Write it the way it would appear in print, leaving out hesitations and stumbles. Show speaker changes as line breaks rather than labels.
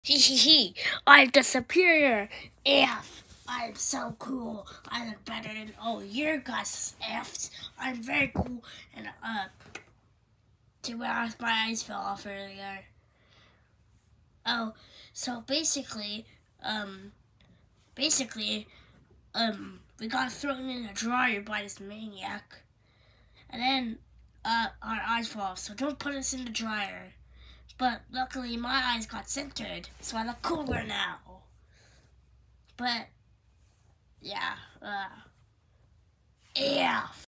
Hee hee hee, I'm the superior F. I'm so cool. I look better than all your guys' F's. I'm very cool and to be honest, my eyes fell off earlier. Oh, so basically, we got thrown in a dryer by this maniac. And then our eyes fell off, so don't put us in the dryer. But luckily my eyes got centered, so I look cooler now. But yeah, yeah.